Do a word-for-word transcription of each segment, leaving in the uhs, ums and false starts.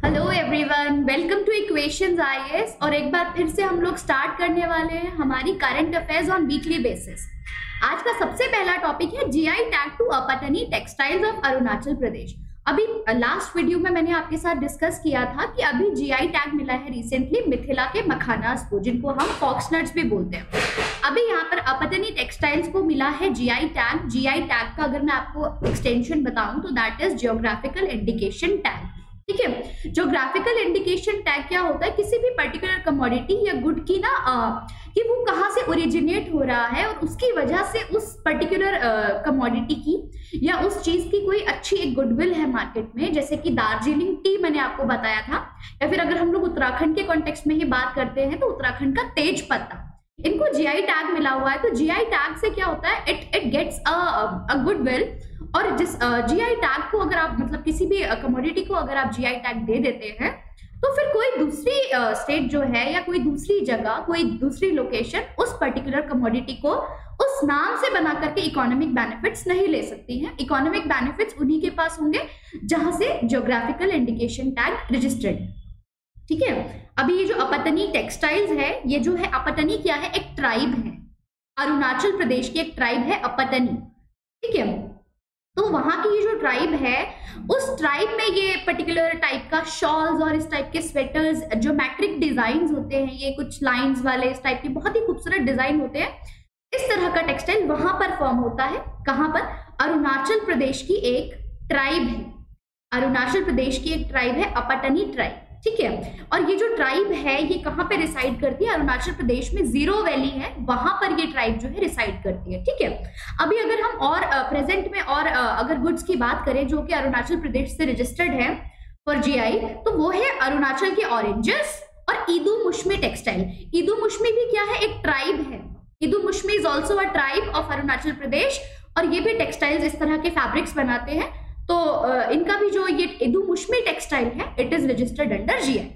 Hello everyone, welcome to equations IAS. और एक बार फिर से हम लोग स्टार्ट करने वाले हैं हमारी current affairs on weekly basis. आज का सबसे पहला टॉपिक है GI tag to Apatani textiles of Arunachal Pradesh. अभी लास्ट वीडियो में मैंने आपके साथ डिस्कस किया था कि अभी जीआई टैग मिला है रिसेंटली मिथिला के मखानास को, जिनको हम फॉक्सनट्स भी बोलते हैं। अभी यहाँ पर अपतनी टेक्सटाइल्स को मिला है जीआई टैग। जीआई टैग का अगर मैं आपको एक्सटेंशन बताऊं तो that is geographical indication tag. ठीक है, ज्योग्राफिकल इंडिकेशन टैग क्या होता है? किसी भी पर्टिकुलर कमोडिटी या गुड की ना आ, कि वो कहाँ से ओरिजिनेट हो रहा है और उसकी वजह से उस पर्टिकुलर कमोडिटी की या उस चीज की कोई अच्छी एक गुडविल है मार्केट में। जैसे कि दार्जिलिंग टी मैंने आपको बताया था, या फिर अगर हम लोग उत्तराखंड के कॉन्टेक्स्ट में ही बात करते हैं तो उत्तराखंड का तेज पत्ता, इनको जीआई टैग मिला हुआ है। तो जीआई टैग से क्या होता है? It it gets a goodwill. और जिस जीआई uh, टैग को अगर आप मतलब किसी भी कमोडिटी uh, को अगर आप जीआई टैग दे देते हैं तो फिर कोई दूसरी स्टेट uh, जो है या कोई दूसरी जगह, कोई दूसरी लोकेशन उस पर्टिकुलर कमोडिटी को उस नाम से बना करके इकोनॉमिक बेनिफिट्स नहीं ले सकती हैं। इकोनॉमिक बेनिफिट्स उन्हीं के पास होंगे जहां से ज्योग्राफिकल इंडिकेशन टैग रजिस्टर्ड है। ठीक है, अभी ये जो अपतनी टेक्सटाइल्स है, ये जो है अपतनी क्या है? एक ट्राइब है, अरुणाचल प्रदेश की एक ट्राइब है अपतनी। ठीक है, तो वहां की ये जो ट्राइब है, उस ट्राइब में ये पर्टिकुलर टाइप का शॉल्स और इस टाइप के स्वेटर्स, ज्योमेट्रिक डिजाइन होते हैं, ये कुछ लाइंस वाले इस टाइप के बहुत ही खूबसूरत डिजाइन होते हैं। इस तरह का टेक्सटाइल वहां पर फॉर्म होता है। कहां पर? अरुणाचल प्रदेश की एक ट्राइब है, अरुणाचल प्रदेश की एक ट्राइब है अपतनी ट्राइब। ठीक है, और ये जो ट्राइब है ये कहां पे रिसाइड करती है? अरुणाचल प्रदेश में जीरो वैली है, वहां पर ये ट्राइब जो है रिसाइड करती है। ठीक है, अभी अगर हम और प्रेजेंट uh, में और uh, अगर गुड्स की बात करें जो कि अरुणाचल प्रदेश से रजिस्टर्ड है फॉर जीआई, तो वो है अरुणाचल के ऑरेंजेस और ईदू मुश्मी टेक्सटाइल। ईदू मुश्मी भी क्या है? एक ट्राइब है। Idu Mishmi is also a tribe of Arunachal Pradesh, और ये भी टेक्सटाइल्स इस तरह के फैब्रिक्स बनाते हैं। तो uh, इनका भी जो ये ईदू मुश्मी टेक्सटाइल है, it is registered under GI.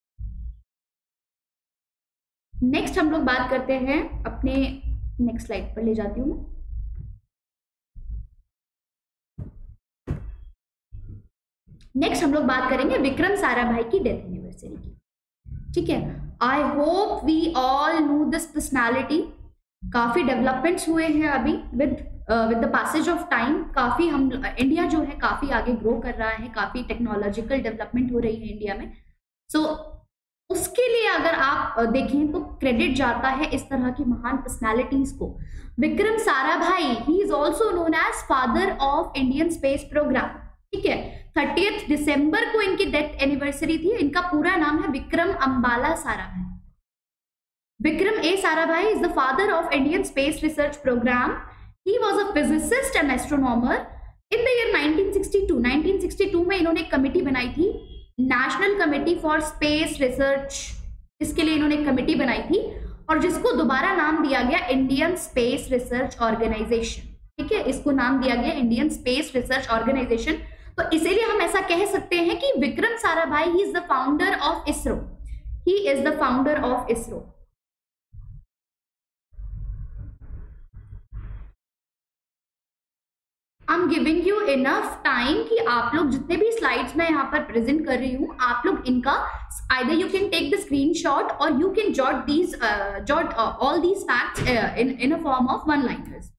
Next हम लोग बात करते हैं अपने नेक्स्ट स्लाइड पर ले जाती हूँ। नेक्स्ट हम लोग बात करेंगे विक्रम साराभाई की डेथ एनिवर्सरी की। ठीक है, I hope we all know this personality. काफी डेवलपमेंट्स हुए हैं अभी with with the passage of time. काफी हम इंडिया जो है काफी आगे ग्रो कर रहा है, काफी टेक्नोलॉजिकल डेवलपमेंट हो रही है इंडिया में। सो so, उसके लिए अगर आप देखें तो क्रेडिट जाता है इस तरह की महान पर्सनालिटीज को। Vikram Sarabhai, he is also known as father of Indian space programme. ठीक है, थर्टियथ दिसंबर को इनकी डेथ एनिवर्सरी थी। इनका पूरा नाम है Vikram Ambalal Sarabhai. Vikram A Sarabhai is the father of Indian space research program. He was a physicist and astronomer. In the year nineteen sixty two, nineteen sixty two में इन्होंने एक कमिटी बनाई थी, national committee for space research. इसके लिए इन्होंने एक कमिटी बनाई थी और जिसको दोबारा नाम दिया गया इंडियन स्पेस रिसर्च ऑर्गेनाइजेशन। ठीक है, इसको नाम दिया गया इंडियन स्पेस रिसर्च ऑर्गेनाइजेशन। तो इसीलिए हम ऐसा कह सकते हैं कि Vikram Sarabhai he is the founder of ISRO. He is the founder of ISRO. I'm giving you enough time कि आप लोग जितने भी स्लाइड्स मैं यहाँ पर प्रेजेंट कर रही हूँ, आप लोग इनका either you can take the screenshot or you can jot these uh, jot uh, all these facts uh, in in a form of one liners.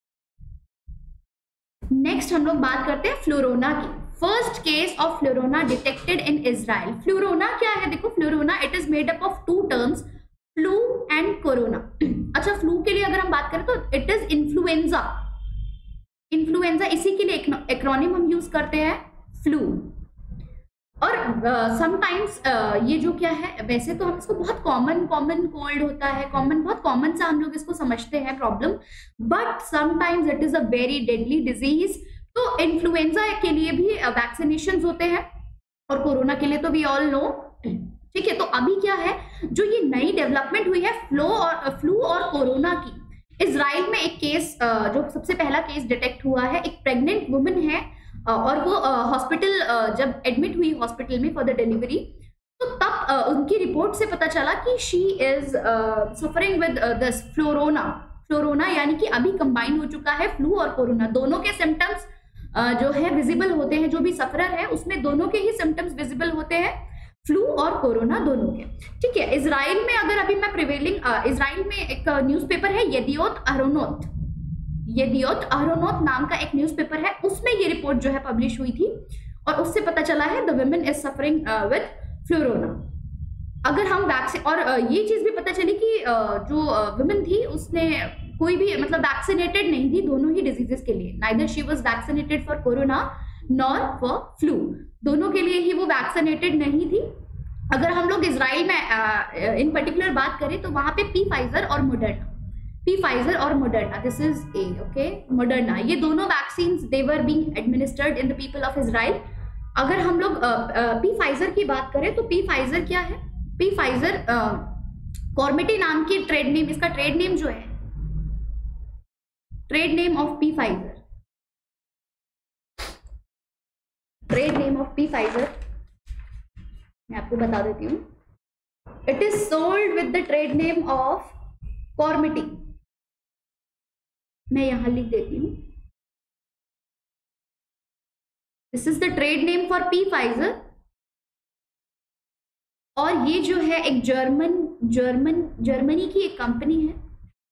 Next हम लोग बात करते हैं फ्लोरोना की। First case of florona detected in Israel. Florona क्या है? देखो, florona it is made up of two terms, flu and corona. अच्छा, फ्लू के लिए अगर हम बात करें तो इट इज इन्फ्लुएंजा। इन्फ्लुएंजा, इसी के लिए एक्रोनिम हम यूज करते हैं फ्लू। और समटाइम्स uh, uh, ये जो क्या है, वैसे तो हम इसको बहुत कॉमन कॉमन कोल्ड होता है, कॉमन बहुत कॉमन सा हम लोग इसको समझते हैं problem, but sometimes it is a very deadly disease. तो इन्फ्लुएंजा के लिए भी वैक्सीनेशन होते हैं और कोरोना के लिए तो वी ऑल नो। ठीक है, तो अभी क्या है, जो ये नई डेवलपमेंट हुई है फ्लो और फ्लू और कोरोना की, इजराइल में एक केस जो सबसे पहला केस डिटेक्ट हुआ है, एक प्रेग्नेंट वुमन है और वो हॉस्पिटल जब एडमिट हुई हॉस्पिटल में फॉर द डिलीवरी, तो तब उनकी रिपोर्ट से पता चला कि she is suffering with this florona. Florona यानी कि अभी कंबाइन हो चुका है फ्लू और कोरोना, दोनों के सिम्टम्स जो है विजिबल होते हैं। जो भी सफरर है उसमें दोनों के ही सिम्टम्स विजिबल होते हैं। फ्लू और कोरोना दोनों के। ठीक है, इजराइल में अगर अभी मैं प्रिवेलिंग इजराइल में एक न्यूज़पेपर है येदियोत अहरोनोत, येदियोत अहरोनोत नाम का एक न्यूज़पेपर है, उसमें ये रिपोर्ट जो है पब्लिश हुई थी और उससे पता चला है the women is suffering with florona. अगर हम वैक्सीन, और uh, ये चीज भी पता चली कि uh, जो वुमेन uh, थी उसने कोई भी मतलब वैक्सीनेटेड नहीं थी दोनों ही डिजीजेस के लिए, neither she was vaccinated for corona nor for flu, दोनों के लिए ही वो वैक्सीनेटेड नहीं थी। अगर हम लोग इजराइल में इन पर्टिकुलर बात करें तो वहां पे पी फाइजर और मोडर्ना, पी फाइजर और Moderna, this is a okay Moderna, ये दोनों vaccine they were being administered in the people of Israel. अगर हम लोग पी फाइजर की बात करें तो पी फाइजर क्या है, पी फाइजर कॉर्मिटी नाम की ट्रेड नेम, इसका ट्रेड नेम जो है, trade name of Pfizer, trade name of Pfizer मैं आपको बता देती हूँ, it is sold with the trade name of Comirnaty. मैं यहां लिख देती हूँ, this is the trade name for Pfizer, और ये जो है एक जर्मन जर्मन जर्मनी की एक कंपनी है,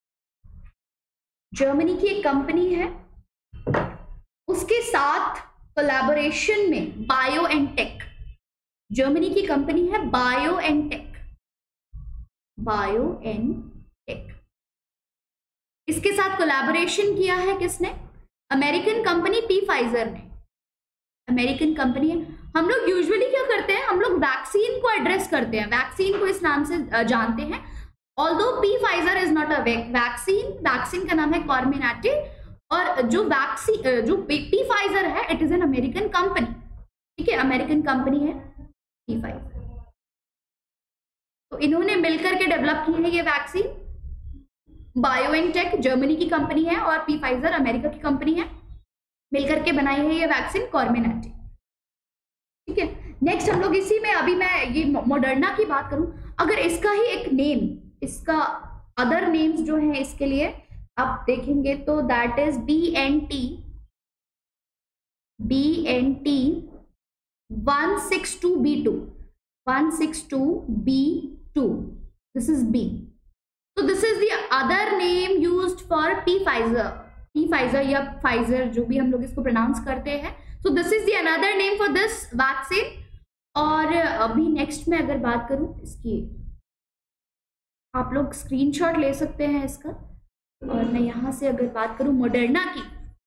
जर्मनी की एक कंपनी है, उसके साथ कोलैबोरेशन में बायो एंड टेक, जर्मनी की कंपनी है BioNTech, BioNTech, इसके साथ कोलैबोरेशन किया है किसने, अमेरिकन कंपनी पी फाइजर ने, अमेरिकन कंपनी है। हम लोग यूजुअली क्या करते हैं, हम लोग वैक्सीन को एड्रेस करते हैं, वैक्सीन को इस नाम से जानते हैं, although Pfizer is not a vaccine, vaccine का नाम है कॉर्मिनाटी, और जो वैक्सीन जो पी फाइजर है it is an American company. ठीक है, अमेरिकन कंपनी है पी फाइजर, तो इन्होंने मिलकर के डेवलप की है ये वैक्सीन, बायोएनटेक जर्मनी की कंपनी है और पी फाइजर अमेरिका की कंपनी है, मिलकर के बनाई है ये वैक्सीन कॉर्मिनाटी। ठीक है, नेक्स्ट हम लोग इसी में, अभी मैं ये मॉडर्ना की बात करूं, अगर इसका ही एक नेम, इसका अदर नेम्स जो है इसके लिए आप देखेंगे तो that is B N T, B N T one six two B two, one six two B two, this is B, so this is the other name used for P Pfizer, P Pfizer या Pfizer जो भी हम लोग इसको pronounce करते हैं, so this is the another name for this vaccine। और अभी नेक्स्ट में अगर बात करूं इसकी, आप लोग स्क्रीनशॉट ले सकते हैं इसका, और मैं यहां से अगर बात करूं मॉडर्ना की,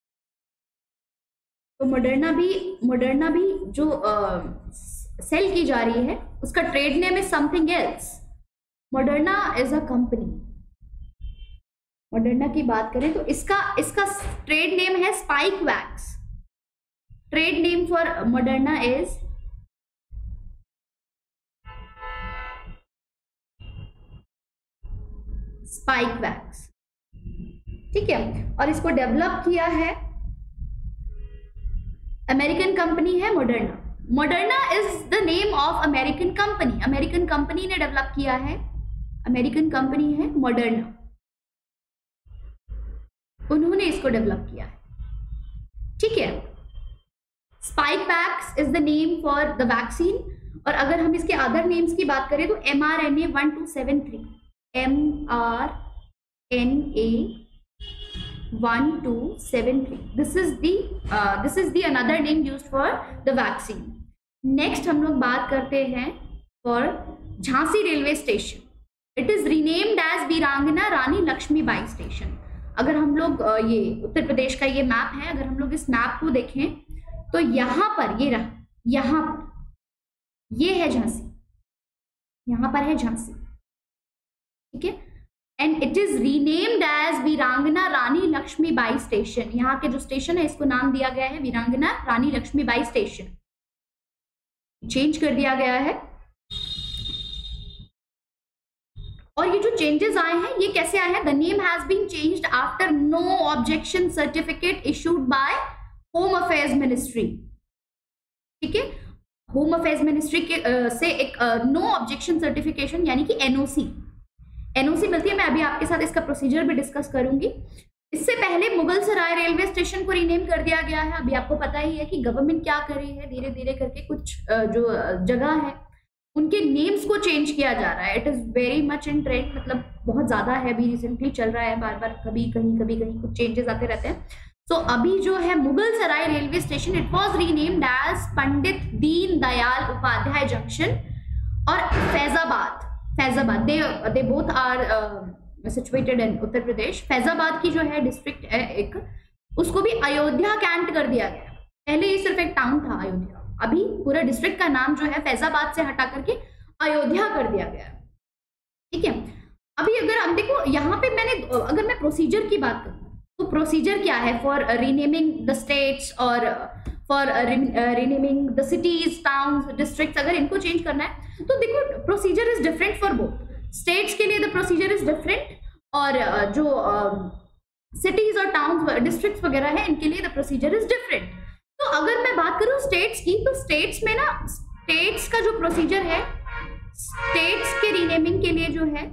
तो मॉडर्ना भी मॉडर्ना भी जो सेल की जा रही है उसका trade name is something else, Moderna is a company. Moderna की बात करें तो इसका इसका ट्रेड नेम है Spikevax, trade name for Moderna is Spikevax. ठीक है, और इसको डेवलप किया है अमेरिकन कंपनी है Moderna, Moderna is the name of American company, American company ने डेवलप किया है, अमेरिकन कंपनी है मॉडर्ना, उन्होंने इसको डेवलप किया है। ठीक है, Spikevax is the name for the vaccine, और अगर हम इसके अदर नेम्स की बात करें तो M R N A one two seven three, M R N A one two seven three, this is the this is the another name used for the vaccine. Next हम लोग बात करते हैं for Jhansi railway station, it is renamed as Virangana Rani Lakshmibai station. अगर हम लोग ये उत्तर प्रदेश का ये मैप है, अगर हम लोग इस मैप को देखें तो यहाँ पर ये रहा, यहाँ पर ये है झांसी, यहाँ पर है झांसी। ठीक है, and it is renamed as Virangana Rani Lakshmibai station, यहाँ के जो स्टेशन है इसको नाम दिया गया है वीरांगना रानी लक्ष्मीबाई स्टेशन, चेंज कर दिया गया है। और ये जो चेंजेस आए हैं ये कैसे आए हैं, the name has been changed after no objection certificate issued by home affairs ministry. ठीक है, होम अफेयर्स मिनिस्ट्री के uh, से एक नो ऑब्जेक्शन सर्टिफिकेशन यानी कि एनओसी एनओसी मिलती है। मैं अभी आपके साथ इसका प्रोसीजर भी डिस्कस करूंगी। इससे पहले मुगल सराय रेलवे स्टेशन को रीनेम कर दिया गया है। अभी आपको पता ही है कि गवर्नमेंट क्या कर रही है, धीरे धीरे करके कुछ uh, जो जगह है उनके नेम्स को चेंज किया जा रहा है। It is very much in trend, मतलब बहुत ज्यादा है, अभी रिसेंटली चल रहा है, बार बार कभी कहीं कभी कहीं कुछ चेंजेस आते रहते हैं। सो so, अभी जो है Mughal Sarai railway station, it was renamed as Pandit Deen Dayal Upadhyaya junction, और Faizabad Faizabad they they both are situated in Uttar Pradesh. Faizabad की जो है डिस्ट्रिक्ट है एक, उसको भी अयोध्या कैंट कर दिया गया। पहले ये सिर्फ एक टाउन था अयोध्या, अभी पूरा डिस्ट्रिक्ट का नाम जो है फैजाबाद से हटा करके अयोध्या कर दिया गया। ठीक है, अभी अगर हम देखो यहाँ पे मैंने, अगर मैं प्रोसीजर की बात करूँ तो प्रोसीजर क्या है फॉर रीनेमिंग द स्टेट्स और for renaming the cities, towns, districts, अगर इनको चेंज करना है तो देखो procedure is different for both. States के लिए द प्रोसीजर इज डिफरेंट, और uh, जो सिटीज uh, और टाउन्स, डिस्ट्रिक्ट्स वगैरह है, इनके लिए द प्रोसीजर इज डिफरेंट। तो अगर मैं बात करूं स्टेट्स की, तो स्टेट्स में ना, स्टेट्स का जो प्रोसीजर है, स्टेट्स के रीनेमिंग के लिए जो है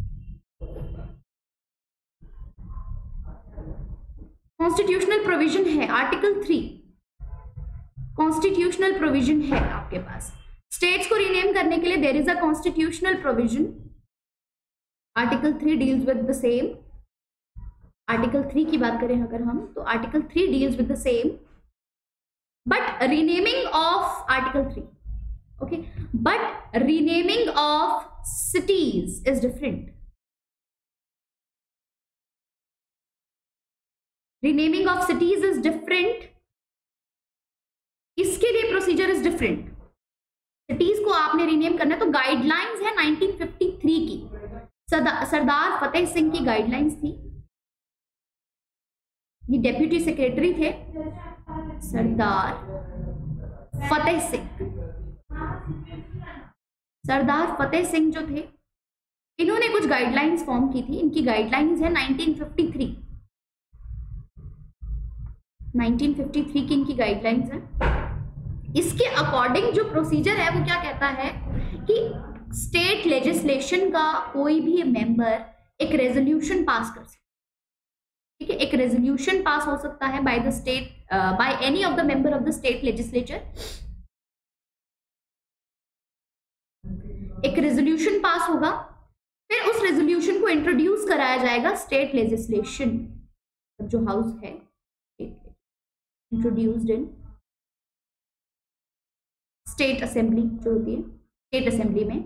कॉन्स्टिट्यूशनल प्रोविजन है, आर्टिकल थ्री कॉन्स्टिट्यूशनल प्रोविजन है आपके पास। स्टेट्स को रीनेम करने के लिए there is a constitutional provision, article three deals with the same. Article three की बात करें अगर हम, तो article three deals with the same, but renaming of article three, okay, but renaming of cities is different. Renaming of cities is different, इसके लिए procedure is different. Cities को आपने रीनेम करना है तो गाइडलाइंस है नाइनटीन फिफ्टी थ्री की, सरदार फतेह सिंह की गाइडलाइंस थी। ये डेप्यूटी सेक्रेटरी थे सरदार फतेह सिंह। सरदार फतेह सिंह जो थे, इन्होंने कुछ गाइडलाइंस फॉर्म की थी। इनकी गाइडलाइंस है nineteen fifty three, nineteen fifty three की इनकी गाइडलाइंस है। इसके अकॉर्डिंग जो प्रोसीजर है वो क्या कहता है कि स्टेट लेजिस्लेशन का कोई भी मेंबर एक रेजोल्यूशन पास कर सकता है। ठीक है, एक रेजोल्यूशन पास हो सकता है by the state, by any of the member of the state legislature. एक रेजोल्यूशन पास होगा, फिर उस रेजोल्यूशन को इंट्रोड्यूस कराया जाएगा स्टेट लेजिस्लेशन, जो हाउस है इंट्रोड्यूस्ड इन स्टेट असेंबली, जो होती है स्टेट असेंबली में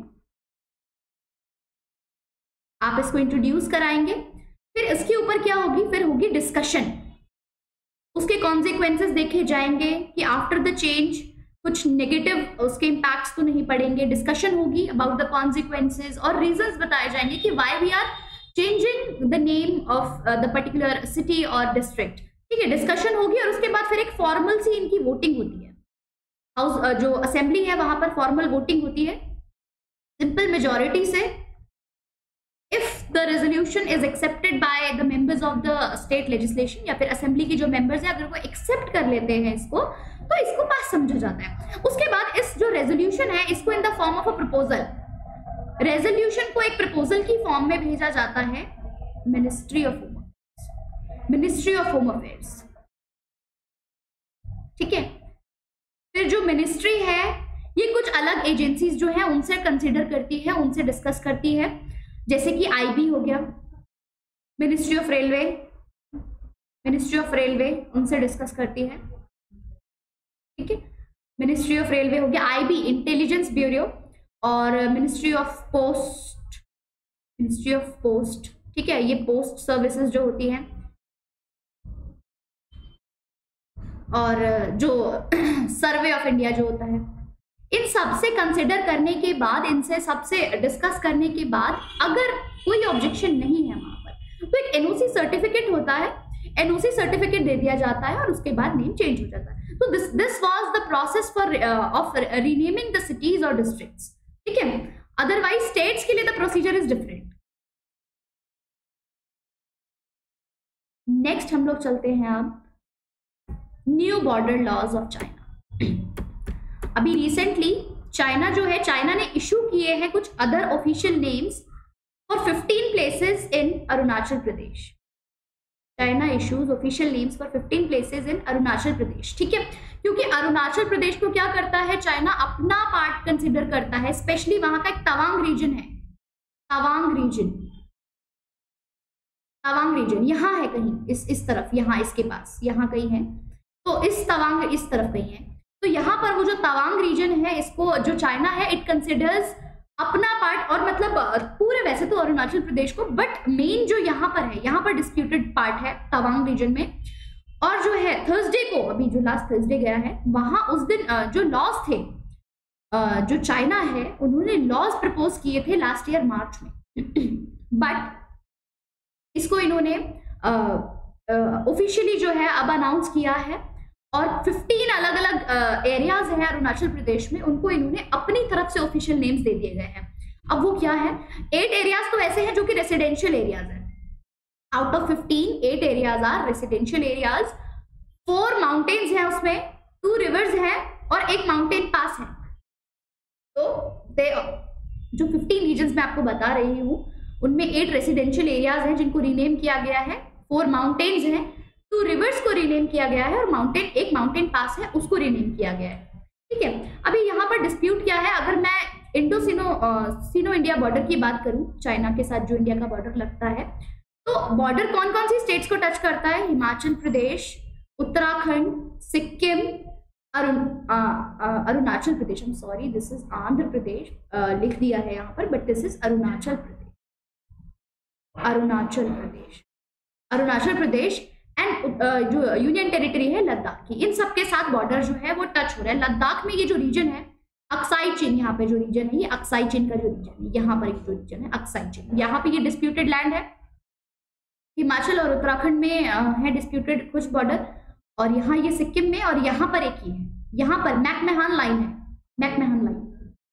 आप इसको इंट्रोड्यूस कराएंगे। फिर इसके ऊपर क्या होगी, फिर होगी डिस्कशन, उसके कॉन्सिक्वेंसेस देखे जाएंगे कि आफ्टर द चेंज कुछ नेगेटिव उसके इम्पैक्ट्स तो नहीं पड़ेंगे। डिस्कशन होगी अबाउट द कॉन्सिक्वेंसेस और रीजंस बताए जाएंगे कि why we are changing the name of the particular city और डिस्ट्रिक्ट। ठीक है, डिस्कशन होगी और उसके बाद फिर एक फॉर्मल सी इनकी वोटिंग होती है। हाउस जो असेंबली है वहां पर फॉर्मल वोटिंग होती है सिंपल मेजॉरिटी से। If the resolution is accepted by the members of the state legislation, या फिर असेंबली की जो मेंबर्स हैं अगर वो एक्सेप्ट कर लेते हैं इसको, तो इसको पास समझा जाता है। उसके बाद इस जो रेजोल्यूशन है इसको in the form of a proposal, resolution को एक प्रपोजल की फॉर्म में भेजा जाता है ministry of home ministry of home affairs. ठीक है, फिर जो मिनिस्ट्री है ये कुछ अलग एजेंसीज जो है उनसे कंसिडर करती है, उनसे डिस्कस करती है, जैसे कि आईबी हो गया, ministry of railway, ministry of railway उनसे डिस्कस करती है। ठीक है, मिनिस्ट्री ऑफ रेलवे हो गया, आईबी इंटेलिजेंस ब्यूरो, और ministry of post, ministry of post. ठीक है, ये पोस्ट सर्विसेज जो होती हैं, और जो सर्वे ऑफ इंडिया जो होता है, इन सब से कंसिडर करने के बाद, इनसे सबसे डिस्कस करने के बाद अगर कोई ऑब्जेक्शन नहीं है वहां पर, तो एक एनओसी सर्टिफिकेट होता है, एनओसी सर्टिफिकेट दे दिया जाता है और उसके बाद नेम चेंज हो जाता है। तो this this was the process for of renaming the cities और डिस्ट्रिक्ट्स। ठीक है, अदरवाइज स्टेट्स के लिए the procedure is different. Next हम लोग चलते हैं अब new border laws of China. अभी रिसेंटली चाइना जो है, चाइना ने इशू किए हैं कुछ other official names for fifteen places in Arunachal Pradesh. China issues official names for fifteen places in Arunachal Pradesh. ठीक है, क्योंकि अरुणाचल प्रदेश को क्या करता है, चाइना अपना पार्ट कंसिडर करता है, स्पेशली वहां का एक तवांग रीजन है, तवांग रीजन, तवांग रीजन यहाँ है कहीं इस इस तरफ, यहाँ इसके पास यहाँ कहीं है, तो इस तवांग इस तरफ कहीं है, तो यहाँ पर वो जो तवांग रीजन है इसको जो चाइना है इट कंसिडर्स अपना पार्ट, और मतलब पूरे वैसे तो अरुणाचल प्रदेश को, बट मेन जो यहाँ पर है, यहाँ पर डिस्प्यूटेड पार्ट है तवांग रीजन में। और जो है थर्सडे को, अभी जो लास्ट थर्सडे गया है वहां उस दिन जो लॉज थे, जो चाइना है उन्होंने लॉज प्रपोज किए थे लास्ट ईयर मार्च में, बट इसको इन्होंने ऑफिशियली जो है अब अनाउंस किया है, और फिफ्टीन अलग अलग एरियाज हैं अरुणाचल प्रदेश में, उनको इन्होंने अपनी तरफ से ऑफिशियल नेम्स दे दिए गए हैं। अब वो क्या है, एट एरियाज तो ऐसे हैं जो कि रेसिडेंशियल एरियाज हैं, out of fifteen eight areas are residential areas, four mountains हैं उसमें, टू रिवर्स हैं और एक माउंटेन पास है। तो दे जो फिफ्टीन रीजन्स मैं आपको बता रही हूँ उनमें एट रेसिडेंशियल एरियाज हैं जिनको रीनेम किया गया है, फोर माउंटेन्स हैं, टू रिवर्स को रीनेम किया गया है, और माउंटेन एक माउंटेन पास है उसको रीनेम किया गया है। ठीक है, अभी यहाँ पर डिस्प्यूट क्या है, अगर मैं Indo Sino Sino India border की बात करूं, चाइना के साथ जो इंडिया का बॉर्डर लगता है, तो बॉर्डर कौन कौन सी स्टेट्स को टच करता है, Himachal Pradesh, Uttarakhand, Sikkim, Arun Arunachal Pradesh, sorry this is Andhra Pradesh, लिख दिया है यहाँ पर, but this is Arunachal Pradesh, Arunachal Pradesh Arunachal Pradesh and जो यूनियन टेरिटरी है लद्दाख की, इन सबके साथ बॉर्डर जो है वो टच हो रहा है। लद्दाख में ये जो रीजन है अक्साई चीन, यहाँ पे जो रीजन है ये अक्साई चीन का जो रीजन है, यहाँ पर ये जो रीजन है अक्साई चीन, यहाँ पे ये डिस्प्यूटेड लैंड है। हिमाचल और उत्तराखंड में है डिस्प्यूटेड कुछ बॉर्डर, और यहाँ ये सिक्किम में, और यहाँ पर एक ही है, यहाँ पर मैकमेहान लाइन है, मैकमेहान लाइन,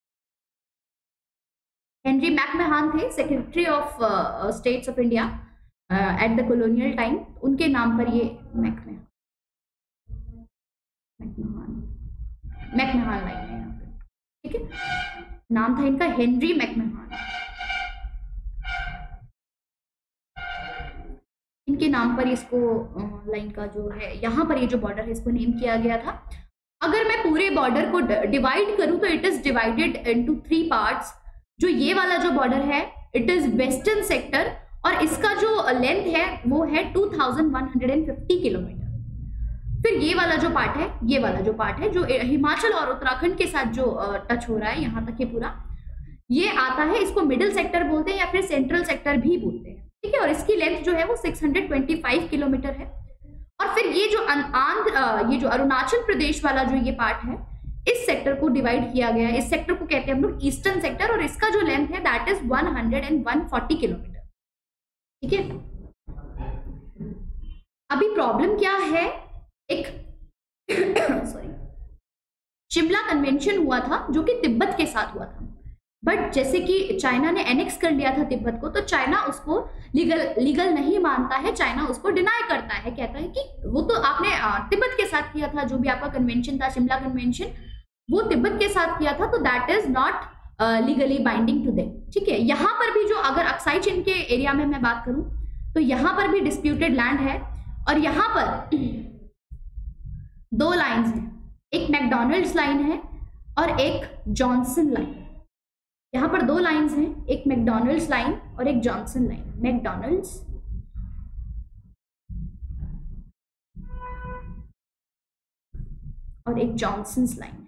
हेनरी मैकमेहान थे secretary of states of India at the colonial time, उनके नाम पर ये मैकमेहान मैकमेहान मैकमेहान लाइन है यहाँ पे। ठीक है, नाम था इनका हेनरी मैकमेहान, इनके नाम पर इसको लाइन का जो है यहाँ पर ये जो बॉर्डर है इसको नेम किया गया था। अगर मैं पूरे बॉर्डर को डिवाइड करूं तो it is divided into three parts. जो ये वाला जो बॉर्डर है इट इज वेस्टर्न सेक्टर, और इसका जो लेंथ है वो है two thousand one hundred fifty kilometre. फिर ये वाला जो पार्ट है, ये वाला जो पार्ट है जो हिमाचल और उत्तराखंड के साथ जो टच हो रहा है यहाँ तक ये पूरा, ये आता है, इसको मिडिल सेक्टर बोलते हैं या फिर सेंट्रल सेक्टर भी बोलते हैं। ठीक है, और इसकी लेंथ जो है वो six hundred twenty five kilometre है। और फिर ये जो आंध्र, ये जो अरुणाचल प्रदेश वाला जो ये पार्ट है, इस सेक्टर को डिवाइड किया गया है, इस सेक्टर को कहते हैं हम लोग ईस्टर्न सेक्टर, और इसका जो लेंथ है that is one hundred and one forty kilometre. ठीक है, अभी प्रॉब्लम क्या है, एक सॉरी शिमला कन्वेंशन हुआ था जो कि तिब्बत के साथ हुआ था, बट जैसे कि चाइना ने एनेक्स कर लिया था तिब्बत को, तो चाइना उसको लीगल लीगल नहीं मानता है, चाइना उसको डिनाई करता है, कहता है कि वो तो आपने तिब्बत के साथ किया था, जो भी आपका कन्वेंशन था शिमला कन्वेंशन वो तिब्बत के साथ किया था, तो that is not legally binding to them. ठीक है, यहाँ पर भी जो अगर अक्साई चीन के एरिया में मैं बात करूं तो यहाँ पर भी डिस्प्यूटेड लैंड है, और यहाँ पर दो लाइन्स हैं, एक मैकडॉनल्ड्स लाइन है और एक जॉनसन लाइन। यहाँ पर दो लाइन्स हैं, एक मैकडॉनल्ड्स लाइन और एक जॉनसन लाइन। मैकडॉनल्ड्स और एक जॉनसन्स लाइन।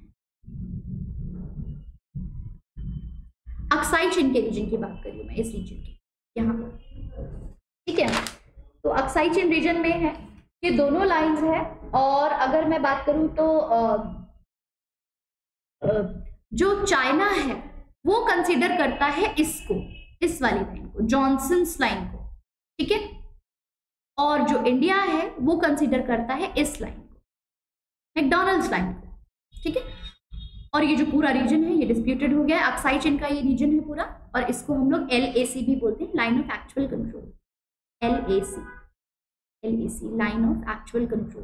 अक्साई चीन के रीजन की बात करी मैं, इस रीजन की यहाँ पर। ठीक है, तो अक्साई चीन रीजन में है, ये दोनों लाइंस है। और अगर मैं बात करूं तो आ, आ, जो चाइना है वो कंसीडर करता है इसको, इस वाली लाइन को, जॉनसन्स लाइन को। ठीक है, और जो इंडिया है वो कंसीडर करता है इस लाइन को, मैकडॉनल्ड्स लाइन को। ठीक है, और ये जो पूरा रीजन है ये डिस्प्यूटेड हो गया है, अक्साई चीन का ये रीजन है पूरा, और इसको हम लोग एल ए सी भी बोलते हैं, line of actual control. L A C L A C line of actual control,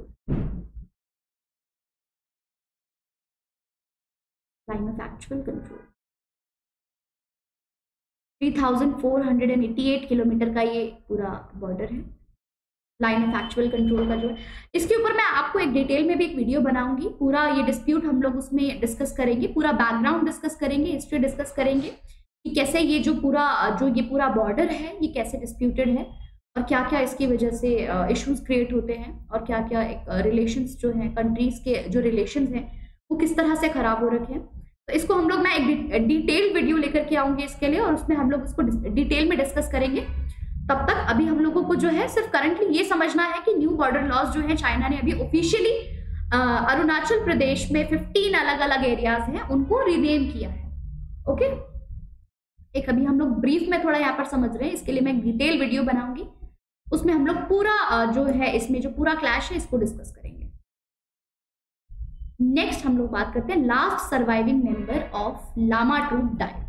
line of actual control. Three thousand four hundred eighty eight kilometre का ये पूरा बॉर्डर है। लाइन ऑफ एक्चुअल कंट्रोल का जो है, इसके ऊपर मैं आपको एक डिटेल में भी एक वीडियो बनाऊंगी। पूरा ये डिस्प्यूट हम लोग उसमें डिस्कस करेंगे, पूरा बैकग्राउंड डिस्कस करेंगे, हिस्ट्री डिस्कस करेंगे कि कैसे ये जो पूरा जो ये पूरा बॉर्डर है ये कैसे डिस्प्यूटेड है और क्या क्या इसकी वजह से इश्यूज क्रिएट होते हैं और क्या क्या एक रिलेशंस जो हैं, कंट्रीज के जो रिलेशंस हैं वो किस तरह से खराब हो रखे हैं। तो इसको हम लोग, मैं एक डिटेल वीडियो लेकर के आऊंगी इसके लिए और उसमें हम लोग इसको डिटेल में डिस्कस करेंगे। तब तक अभी हम लोगों को जो है सिर्फ करंटली ये समझना है कि न्यू बॉर्डर लॉज जो है चाइना ने अभी ऑफिशियली अरुणाचल प्रदेश में पंद्रह अलग अलग एरियाज हैं उनको रीनेम किया है। ओके, एक अभी हम लोग ब्रीफ में थोड़ा यहाँ पर समझ रहे हैं, इसके लिए मैं एक डिटेल वीडियो बनाऊंगी, उसमें हम लोग पूरा जो है इसमें जो पूरा क्लैश है इसको डिस्कस करेंगे। नेक्स्ट हम लोग बात करते हैं last surviving member of lama troop died.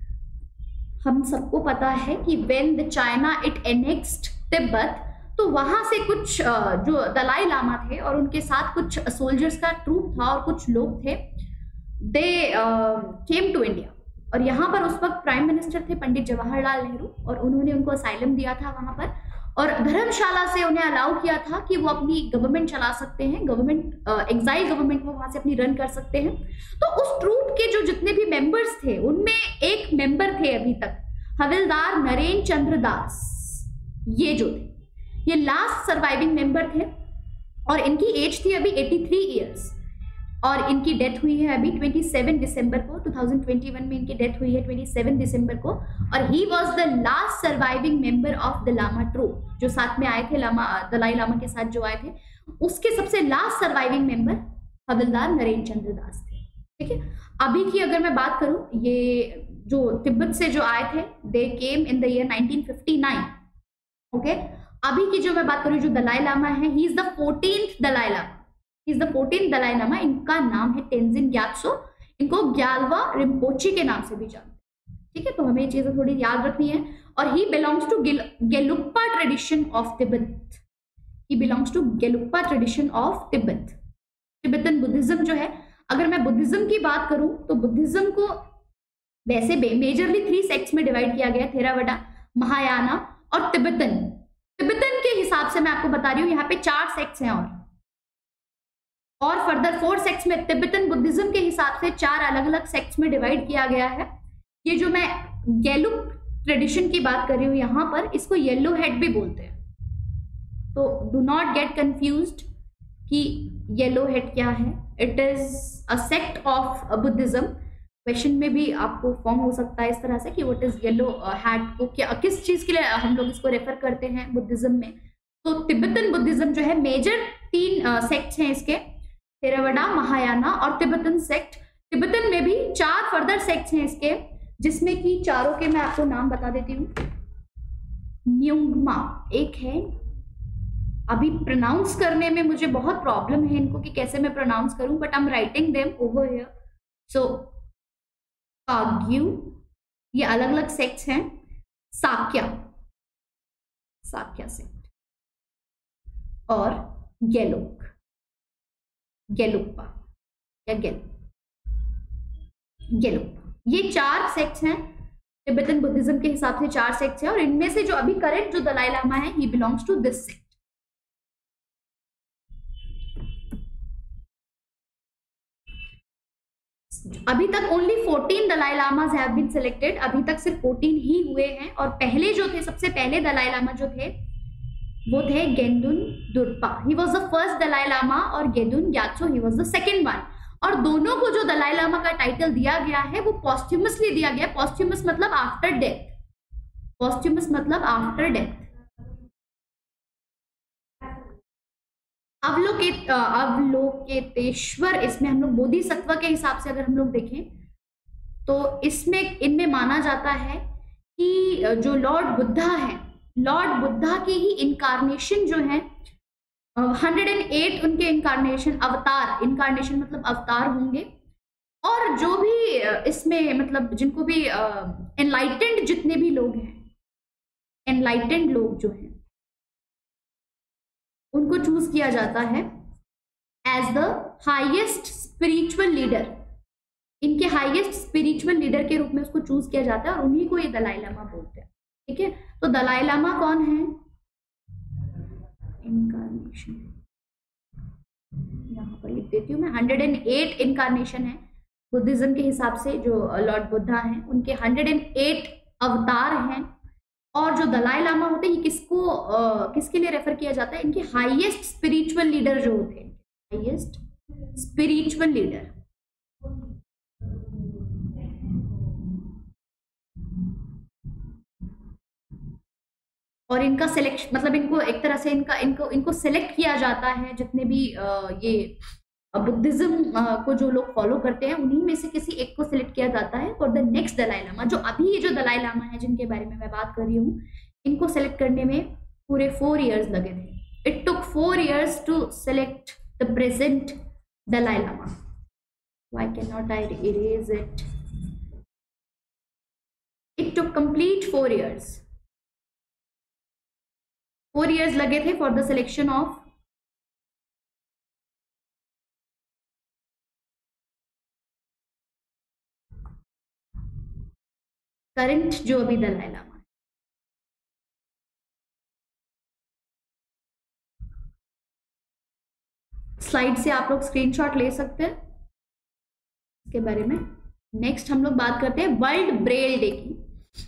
हम सबको पता है कि when the China it annexed Tibet, तो वहां से कुछ जो दलाई लामा थे और उनके साथ कुछ सोल्जर्स का ट्रूप था और कुछ लोग थे, दे केम टू इंडिया। और यहाँ पर उस वक्त प्राइम मिनिस्टर थे पंडित जवाहरलाल नेहरू और उन्होंने उनको असाइलम दिया था वहां पर और धर्मशाला से उन्हें अलाउ किया था कि वो अपनी गवर्नमेंट चला सकते हैं, गवर्नमेंट एग्जाइल गवर्नमेंट वो वहां से अपनी रन कर सकते हैं। तो उस ट्रूप के जो जितने भी मेंबर्स थे उनमें एक मेंबर थे अभी तक हविलदार नरेन चंद्र दास, ये जो थे ये लास्ट सर्वाइविंग मेंबर थे और इनकी एज थी अभी तिरासी इयर्स और इनकी डेथ हुई है अभी सत्ताईस दिसंबर को, दो हज़ार इक्कीस में इनकी डेथ हुई है सत्ताईस दिसंबर को। और he was the last surviving member of the lama troop, जो साथ में आए थे लामा दलाई लामा के साथ जो आए थे, उसके सबसे last surviving member havildar Naren Chandra Das थे। ठीक है, अभी की अगर मैं बात करूं, ये जो तिब्बत से जो आए थे they came in the year nineteen fifty nine. Okay, अभी की जो मैं बात करूं जो दलाई लामा है, he is the fourteenth Dalai Lama, he is the fourteenth Dalai Lama. इनका नाम है तेंजिन ग्यात्सो, इनको ग्यालवा रिम्पोची के नाम से भी जानते हैं। ठीक है, तो हमें ये चीजें थोड़ी याद रखनी है। और he belongs to Gelugpa tradition of Tibet, he belongs to Gelugpa tradition of Tibet. Tibetan Buddhism जो है, अगर मैं बुद्धिज्म की बात करूं तो बुद्धिज्म को वैसे मेजरली थ्री सेक्ट्स में डिवाइड किया गया, थेरावडा, महायाना और तिब्बतन। तिब्बतन के हिसाब से मैं आपको बता रही हूँ, यहाँ पे चार सेक्ट्स हैं और और फर्दर फोर सेक्ट्स में तिब्बतन बुद्धिज्म के हिसाब से चार अलग अलग सेक्ट्स में डिवाइड किया गया है। ये जो मैं गेलुप ट्रेडिशन की बात कर रही हूँ यहाँ पर, इसको येलो हेड भी बोलते हैं, तो डू नॉट गेट कंफ्यूज्ड कि येलो हेड क्या है। It is a sect of Buddhism. Question में भी आपको फॉर्म हो सकता है इस तरह से कि व्हाट इज येलो हैट को क्या, किस चीज के लिए हम लोग इसको रेफर करते हैं बुद्धिज्म में। तो तिब्बतन बुद्धिज्म जो है, मेजर तीन सेक्ट्स हैं इसके, थेरावडा, महायाना और तिब्बतन सेक्ट। तिब्बतन में भी चार फर्दर सेक्ट्स हैं इसके, जिसमें कि चारों के मैं आपको नाम बता देती हूँ। न्युंगमा एक है, अभी प्रोनाउंस करने में मुझे बहुत प्रॉब्लम है इनको कि कैसे मैं प्रोनाउंस करूं, but I am writing them over here. So Kagyu, ये अलग अलग सेक्ट्स हैं। साक्या, साक्या सेक्ट और गेलोक, गेलुप्पा या गेल गेलुप्पा, ये चार सेक्ट्स हैं तिब्बतन बुद्धिज्म के हिसाब से। चार सेक्ट्स हैं और इनमें से जो अभी करेंट जो दलाई लामा है, he belongs to this sect. अभी तक only fourteen Dalai Lamas have been selected, अभी तक सिर्फ फोर्टीन ही हुए हैं। और पहले जो थे, सबसे पहले दलाई लामा जो थे वो थे Gendun Drupa, he was the first Dalai Lama, और Gendun Gyatso, he was the second one. और दोनों को जो दलाई लामा का टाइटल दिया गया है वो पॉस्ट्यूमसली दिया गया। पॉस्ट्यूमस मतलब आफ्टर डेथ, पॉस्ट्यूमस मतलब आफ्टर डेथ। अवलोकित अवलोकितेश्वर, इसमें हम लोग बोधिसत्व के हिसाब से अगर हम लोग देखें तो इसमें इनमें माना जाता है कि जो लॉर्ड बुद्धा है, लॉर्ड बुद्धा की ही इनकारनेशन जो है, हंड्रेड एंड एट उनके इनकारनेशन, अवतार, इनकारनेशन मतलब अवतार होंगे। और जो भी इसमें मतलब जिनको भी एनलाइटेंड जितने भी लोग हैं, एनलाइटेंड लोग जो हैं, उनको चूज किया जाता है as the highest spiritual leader. इनके हाईएस्ट स्पिरिचुअल लीडर के रूप में उसको चूज किया जाता है और उन्हीं को ये दलाई लामा बोलते हैं। ठीक है, तो दलाई लामा कौन है? इनकारनेशन, यहाँ पर लिख देती हूँ मैं, हंड्रेड एंड एट इनकारनेशन है बुद्धिज्म के हिसाब से। जो लॉर्ड बुद्धा हैं उनके हंड्रेड एंड एट अवतार हैं। और जो दलाई लामा होते हैं ये किसको uh, किसके लिए रेफर किया जाता है? इनके हाईएस्ट स्पिरिचुअल लीडर जो होते हैं, हाईएस्ट स्पिरिचुअल लीडर। और इनका सिलेक्शन मतलब इनको एक तरह से इनका इनको इनको सिलेक्ट किया जाता है, जितने भी uh, ये बुद्धिज्म uh, को जो लोग फॉलो करते हैं उन्हीं में से किसी एक को सिलेक्ट किया जाता है for the next Dalai Lama. जो अभी ये जो दलाई लामा है जिनके बारे में मैं बात कर रही हूँ, इनको सिलेक्ट करने में पूरे फोर इयर्स लगे थे। It took four years to select the present Dalai Lama. Why can not I erase it? It took complete four years. Four years लगे थे for the selection of current जो अभी Dalai Lama. Slide से आप लोग screenshot ले सकते हैं इसके बारे में। नेक्स्ट हम लोग बात करते हैं वर्ल्ड ब्रेल डे की।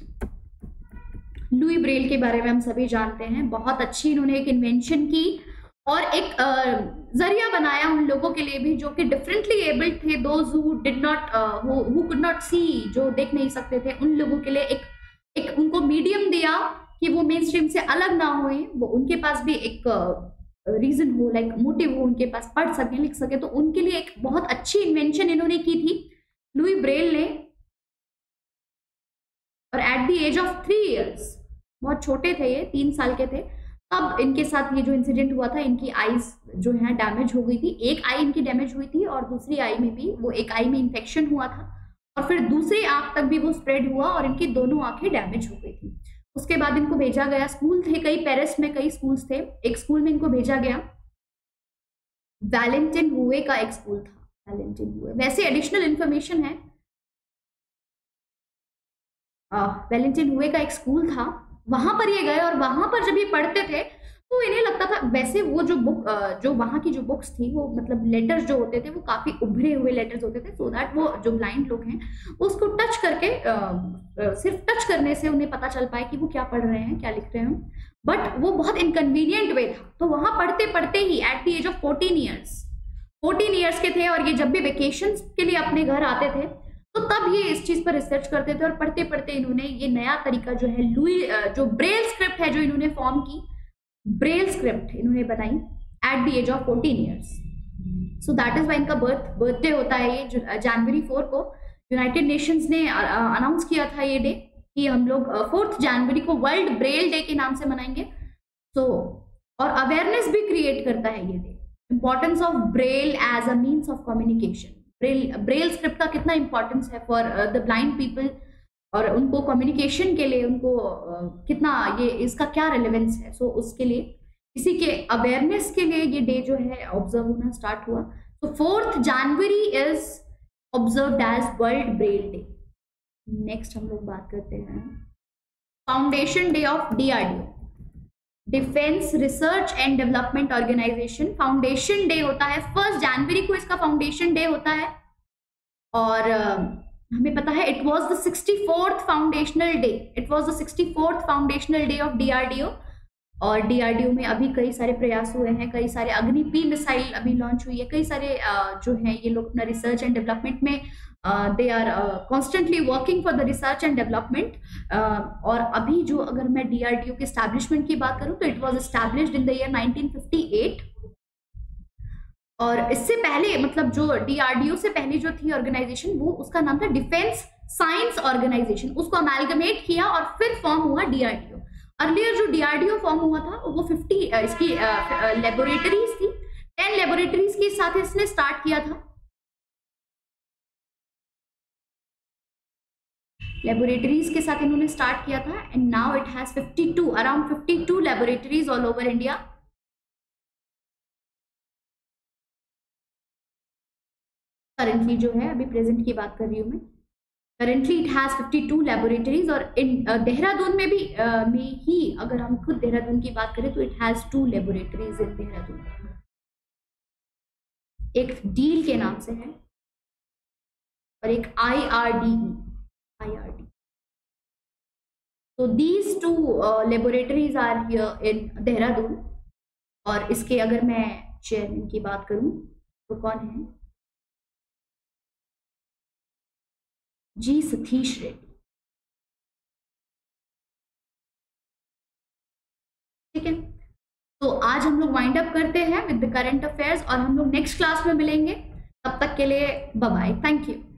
लुई ब्रेल के बारे में हम सभी जानते हैं, बहुत अच्छी इन्होंने एक इन्वेंशन की और एक जरिया बनाया उन लोगों के लिए भी जो कि डिफरेंटली एबल्ड थे, those who did not who could not see, जो देख नहीं सकते थे, उन लोगों के लिए एक एक उनको मीडियम दिया कि वो मेन स्ट्रीम से अलग ना हुए, वो उनके पास भी एक रीजन हो, लाइक मोटिव हो, उनके पास पढ़ सके लिख सके। तो उनके लिए एक बहुत अच्छी इन्वेंशन इन्होंने की थी लुई ब्रेल ने। और at the age of three years, बहुत छोटे थे ये, तीन साल के थे, तब इनके साथ ये जो इंसिडेंट हुआ था, इनकी आईज जो है डैमेज हो गई थी। एक आई इनकी डैमेज हुई थी और दूसरी आई में भी वो एक आई में इन्फेक्शन हुआ था और फिर दूसरी आंख तक भी वो स्प्रेड हुआ और इनकी दोनों आंखें डैमेज हो गई थी। उसके बाद इनको भेजा गया, स्कूल थे कई, पेरिस में कई स्कूल्स थे, एक स्कूल में इनको भेजा गया, वैलेंटिन हुए का एक स्कूल था, वैलेंटिन हुए। वैसे एडिशनल इंफॉर्मेशन है, वैलेंटिन हुए का एक स्कूल था, वहां पर ये गए और वहां पर जब ये पढ़ते थे तो इन्हें लगता था, वैसे वो जो बुक जो वहां की जो बुक्स थी वो मतलब लेटर्स जो होते थे वो काफी उभरे हुए लेटर्स होते थे, सो दैट वो जो ब्लाइंड लोग हैं उसको टच करके आ, सिर्फ टच करने से उन्हें पता चल पाए कि वो क्या पढ़ रहे हैं, क्या लिख रहे हैं। बट वो बहुत इनकन्वीनियंट वे था। तो वहां पढ़ते पढ़ते ही at the age of fourteen years fourteen years के थे और ये जब भी वेकेशन के लिए अपने घर आते थे तो तब ये इस चीज पर रिसर्च करते थे और पढ़ते पढ़ते इन्होंने ये नया तरीका जो है लुई जो ब्रेल स्क्रिप्ट है जो इन्होंने फॉर्म की, ब्रेल स्क्रिप्ट इन्होंने बनाई at the age of fourteen years. So that is why इनका बर्थ बर्थडे होता है ये जनवरी फोर को। यूनाइटेड नेशंस ने अनाउंस किया था ये डे कि हम लोग फोर्थ जनवरी को वर्ल्ड ब्रेल डे के नाम से मनाएंगे। सो so, और अवेयरनेस भी क्रिएट करता है ये day, importance of Braille as a means of communication. Braille Braille script का कितना इंपॉर्टेंस है फॉर द ब्लाइंड पीपल और उनको कम्युनिकेशन के लिए, उनको uh, कितना ये इसका क्या रेलेवेंस है। सो so, उसके लिए इसी के अवेयरनेस के लिए ये डे जो है ऑब्जर्व होना स्टार्ट हुआ। तो fourth January is observed as World Braille Day. Next हम लोग बात करते हैं foundation day of DRDO, defence research and development organisation. Foundation day होता है फर्स्ट जनवरी को, इसका फाउंडेशन डे होता है। और uh, हमें पता है it was the sixty fourth foundational day, it was the sixty fourth foundational day of DRDO. और डीआरडीओ में अभी कई सारे प्रयास हुए हैं, कई सारे अग्नि पी मिसाइल अभी लॉन्च हुई है, कई सारे uh, जो है ये लोग अपना रिसर्च एंड डेवलपमेंट में they are constantly working for the research and development. और अभी जो अगर मैं डीआरडीओ के एस्टैब्लिशमेंट की बात करूं तो it was established in the year nineteen fifty eight. और इससे पहले मतलब जो डीआरडीओ से पहले जो थी ऑर्गेनाइजेशन वो उसका नाम था डिफेंस साइंस ऑर्गेनाइजेशन, उसको अमेलगमेट किया और फिर फॉर्म हुआ डीआरडीओ। अर्लियर जो डीआरडीओ फॉर्म हुआ था वो फिफ्टी इसकी लेबोरेटरीज थी, टेन लेबोरेटरीज के साथ इसने स्टार्ट किया था। लेबोरेटरीज के साथ इन्होंने स्टार्ट किया था and now it has fifty two around fifty two laboratories all over India. Currently जो है अभी प्रेजेंट की बात कर रही हूं मैं, currently it has fifty two laboratories, और इन देहरादून में भी uh, में ही अगर हम खुद देहरादून की बात करें तो it has two laboratories in Dehradun. एक डील के नाम से है और एक I R D E I R D. तो these two laboratories are here in Dehradun. और इसके अगर मैं चेयरमैन की बात करूं तो कौन है? जी सतीश रेड्डी। ठीक है, तो आज हम लोग वाइंड अप करते हैं विद द करंट अफेयर्स और हम लोग नेक्स्ट क्लास में मिलेंगे। तब तक के लिए बाय बाय, थैंक यू।